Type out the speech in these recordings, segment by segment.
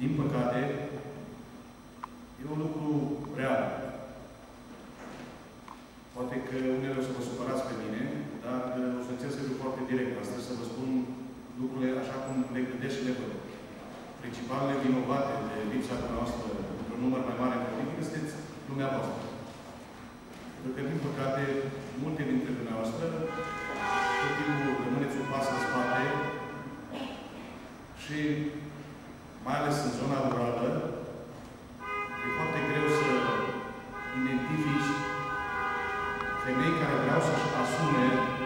din păcate, e un lucru real. Poate că unele o să vă supărați pe mine, dar o să încerc să fiu foarte direct astăzi, să vă spun lucrurile așa cum le gândesc și le văd. Principalele vinovate de lipsa noastră într-un număr mai mare în politică sunteți dumneavoastră. Pentru că, din păcate, multe dintre dumneavoastră tot timpul rămâneți un pas în spate și, mai ales în zona rurală, e foarte greu să identifici femei care vreau să-și asume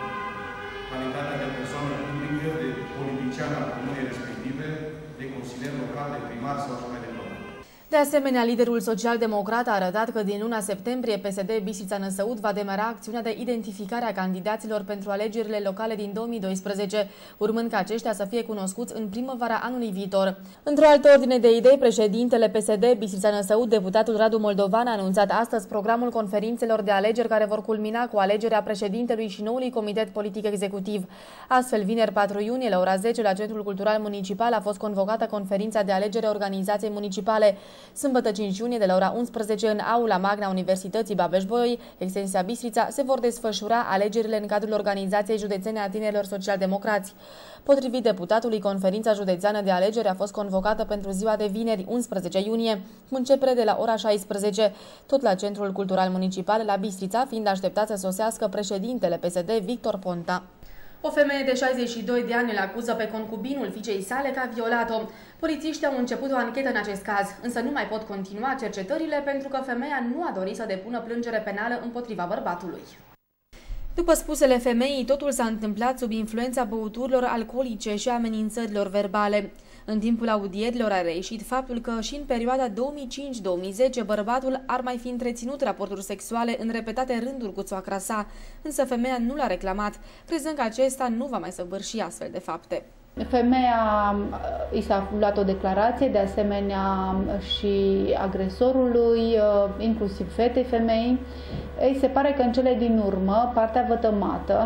calitatea de persoană publică, de politician al comunei respective, de consilier local, de primar sau așa mai departe. De asemenea, liderul social-democrat a arătat că din luna septembrie PSD Bistrița Năsăud va demara acțiunea de identificare a candidaților pentru alegerile locale din 2012, urmând ca aceștia să fie cunoscuți în primăvara anului viitor. Într-o altă ordine de idei, președintele PSD Bistrița Năsăud, deputatul Radu Moldovan, a anunțat astăzi programul conferințelor de alegeri care vor culmina cu alegerea președintelui și noului comitet politic executiv. Astfel, vineri 4 iunie, la ora 10, la Centrul Cultural Municipal a fost convocată conferința de alegere a organizației municipale. Sâmbătă 5 iunie, de la ora 11, în aula magna Universității Babeș-Bolyai, extensia Bistrița, se vor desfășura alegerile în cadrul Organizației Județene a Tinerilor Social-Democrați. Potrivit deputatului, conferința județeană de alegeri a fost convocată pentru ziua de vineri, 11 iunie, cu începere de la ora 16, tot la Centrul Cultural Municipal la Bistrița, fiind așteptat să sosească președintele PSD, Victor Ponta. O femeie de 62 de ani îl acuză pe concubinul fiicei sale că a violat-o. Polițiștii au început o anchetă în acest caz, însă nu mai pot continua cercetările pentru că femeia nu a dorit să depună plângere penală împotriva bărbatului. După spusele femeii, totul s-a întâmplat sub influența băuturilor alcoolice și amenințărilor verbale. În timpul audierilor a reieșit faptul că și în perioada 2005-2010 bărbatul ar mai fi întreținut raporturi sexuale în repetate rânduri cu soacra sa, însă femeia nu l-a reclamat, crezând că acesta nu va mai săvârși astfel de fapte. Femeia i s-a luat o declarație, de asemenea și agresorului, inclusiv fetei femei. Ei se pare că în cele din urmă, partea vătămată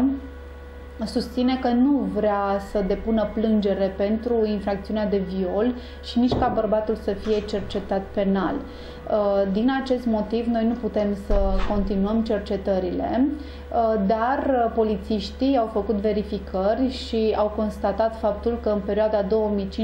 susține că nu vrea să depună plângere pentru infracțiunea de viol și nici ca bărbatul să fie cercetat penal. Din acest motiv, noi nu putem să continuăm cercetările, dar polițiștii au făcut verificări și au constatat faptul că în perioada 2005-2010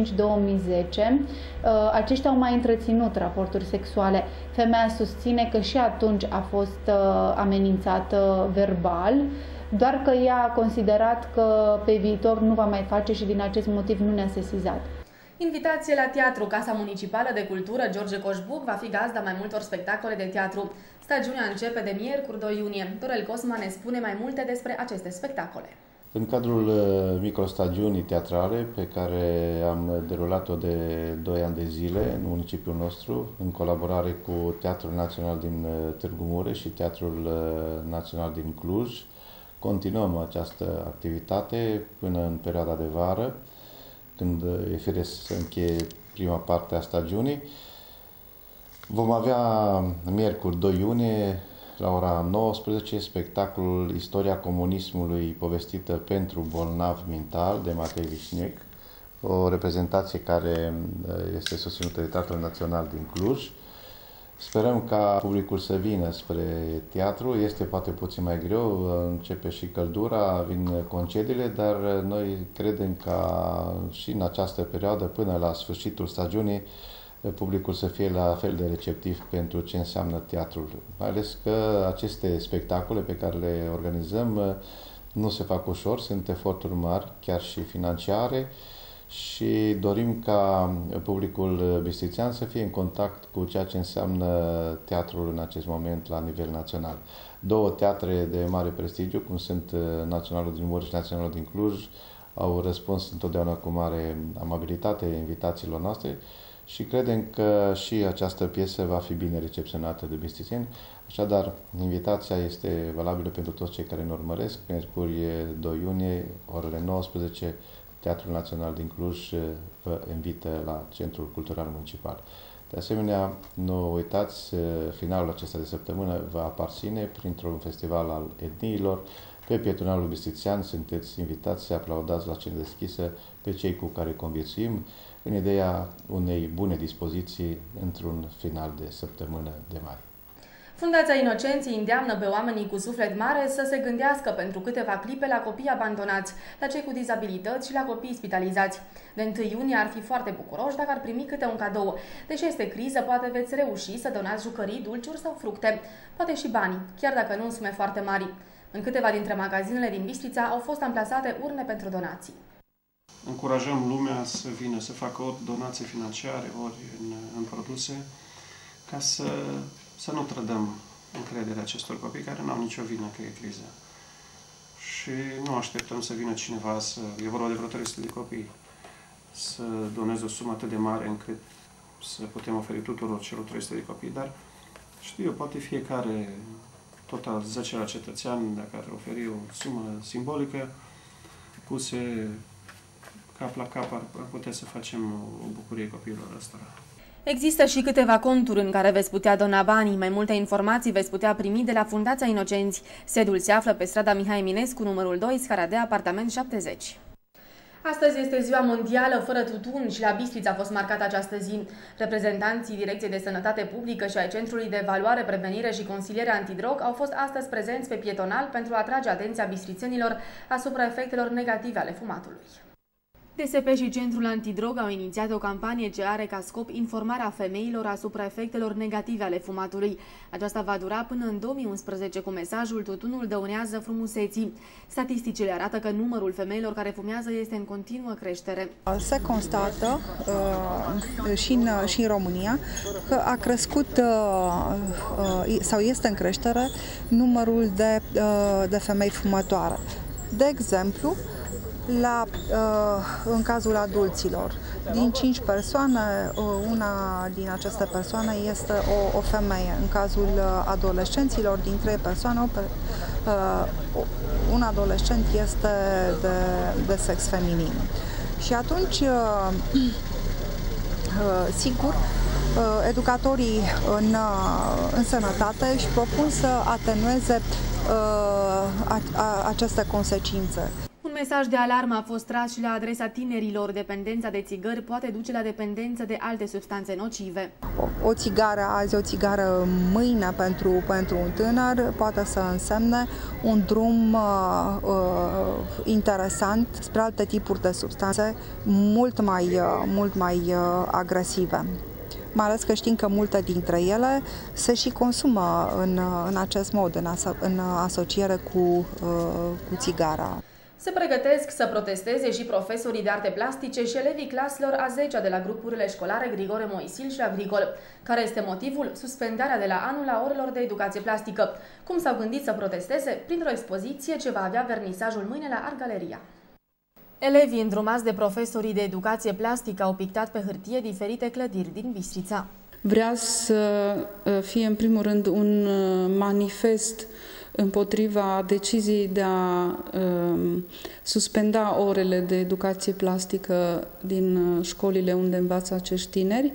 aceștia au mai întreținut raporturi sexuale. Femeia susține că și atunci a fost amenințată verbal, doar că ea a considerat că pe viitor nu va mai face și din acest motiv nu ne-a sesizat. Invitație la teatru. Casa Municipală de Cultură George Coșbuc va fi gazda mai multor spectacole de teatru. Stagiunea începe de miercuri 2 iunie. Dorel Cosma ne spune mai multe despre aceste spectacole. În cadrul microstagiunii teatrale pe care am derulat-o de 2 ani de zile în municipiul nostru, în colaborare cu Teatrul Național din Târgu Mureș și Teatrul Național din Cluj, continuăm această activitate până în perioada de vară, când e firesc să încheie prima parte a stagiunii. Vom avea miercuri 2 iunie la ora 19 spectacolul Istoria comunismului povestită pentru bolnavi mental de Matei Vișnec, o reprezentație care este susținută de Teatrul Național din Cluj. Sperăm ca publicul să vină spre teatru, este poate puțin mai greu, începe și căldura, vin concediile, dar noi credem că și în această perioadă, până la sfârșitul stagiunii, publicul să fie la fel de receptiv pentru ce înseamnă teatrul. Mai ales că aceste spectacole pe care le organizăm nu se fac ușor, sunt eforturi mari, chiar și financiare, și dorim ca publicul bistrițean să fie în contact cu ceea ce înseamnă teatrul în acest moment la nivel național. 2 teatre de mare prestigiu, cum sunt Naționalul din Mureș și Naționalul din Cluj, au răspuns întotdeauna cu mare amabilitate invitațiilor noastre și credem că și această piesă va fi bine recepționată de bistrițeni. Așadar, invitația este valabilă pentru toți cei care ne urmăresc. Miercuri 2 iunie, orele 19, Teatrul Național din Cluj vă invită la Centrul Cultural Municipal. De asemenea, nu uitați, finalul acesta de săptămână va aparține printr-un festival al etniilor Pe pietonalul bistrițean sunteți invitați să aplaudați la scena deschisă pe cei cu care conviețuim, în ideea unei bune dispoziții într-un final de săptămână de mai. Fundația Inocenții îndeamnă pe oamenii cu suflet mare să se gândească pentru câteva clipe la copii abandonați, la cei cu dizabilități și la copii spitalizați. De 1 iunie ar fi foarte bucuroși dacă ar primi câte un cadou. Deși este criză, poate veți reuși să donați jucării, dulciuri sau fructe, poate și bani, chiar dacă nu în sume foarte mari. În câteva dintre magazinele din Bistrița au fost amplasate urne pentru donații. Încurajăm lumea să vină să facă ori donații financiare, ori în produse, ca să nu trădăm încrederea acestor copii care nu au nicio vină că e criză. Și nu așteptăm să vină cineva, e vorba de vreo 300 de copii, să doneze o sumă atât de mare încât să putem oferi tuturor celor 300 de copii, dar știu eu, poate fiecare, total 10 la cetățean, dacă ar oferi o sumă simbolică, puse cap la cap, ar putea să facem o bucurie copiilor ăstora. Există și câteva conturi în care veți putea dona banii. Mai multe informații veți putea primi de la Fundația Inocenți. Sediul se află pe strada Mihai Eminescu, numărul 2, scara D, apartament 70. Astăzi este Ziua Mondială fără tutun și la Bistrița a fost marcată această zi. Reprezentanții Direcției de Sănătate Publică și ai Centrului de Evaluare, Prevenire și Consiliere Antidrog au fost astăzi prezenți pe pietonal pentru a atrage atenția bistrițenilor asupra efectelor negative ale fumatului. DSP și Centrul Antidrog au inițiat o campanie ce are ca scop informarea femeilor asupra efectelor negative ale fumatului. Aceasta va dura până în 2011 cu mesajul "Tutunul dăunează frumuseții". Statisticile arată că numărul femeilor care fumează este în continuă creștere. Se constată și în România că a crescut sau este în creștere numărul de femei fumătoare. De exemplu, în cazul adulților, din 5 persoane, una din aceste persoane este o femeie. În cazul adolescenților, din 3 persoane, un adolescent este de sex feminin. Și atunci, sigur, educatorii în sănătate își propun să atenueze aceste consecințe. Un mesaj de alarmă a fost tras și la adresa tinerilor. Dependența de țigări poate duce la dependență de alte substanțe nocive. O țigară azi, o țigară mâine pentru un tânăr poate să însemne un drum interesant spre alte tipuri de substanțe mult mai agresive. Mai ales că știm că multe dintre ele se și consumă în acest mod, în asociere cu țigara. Se pregătesc să protesteze și profesorii de arte plastice și elevii claselor a 10-a de la grupurile școlare Grigore Moisil și Agricol. Care este motivul? Suspendarea de la anul a orelor de educație plastică. Cum s-au gândit să protesteze? Printr-o expoziție ce va avea vernisajul mâine la Art Galeria. Elevii îndrumați de profesorii de educație plastică au pictat pe hârtie diferite clădiri din Bistrița. Vrea să fie în primul rând un manifest împotriva deciziei de a suspenda orele de educație plastică din școlile unde învață acești tineri.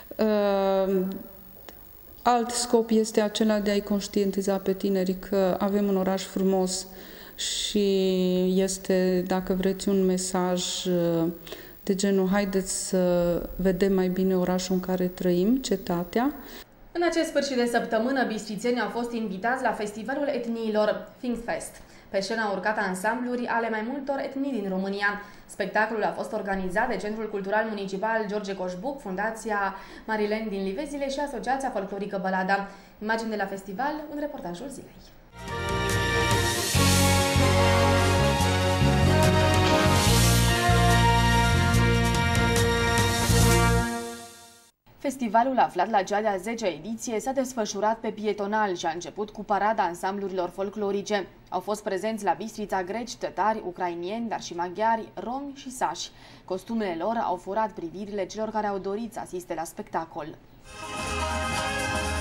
Alt scop este acela de a-i conștientiza pe tineri că avem un oraș frumos și este, dacă vreți, un mesaj de genul haideți să vedem mai bine orașul în care trăim, cetatea. În acest sfârșit de săptămână, bistrițenii au fost invitați la Festivalul Etniilor, Thinkfest. Pe scenă au urcat ansambluri ale mai multor etnii din România. Spectacolul a fost organizat de Centrul Cultural Municipal George Coșbuc, Fundația Marilen din Livezile și Asociația Folclorică Bălada. Imagini de la festival, un reportajul zilei. Festivalul, aflat la cea de-a 10-a ediție, s-a desfășurat pe pietonal și a început cu parada ansamblurilor folclorice. Au fost prezenți la Bistrița greci, tătari, ucrainieni, dar și maghiari, romi și sași. Costumele lor au furat privirile celor care au dorit să asiste la spectacol.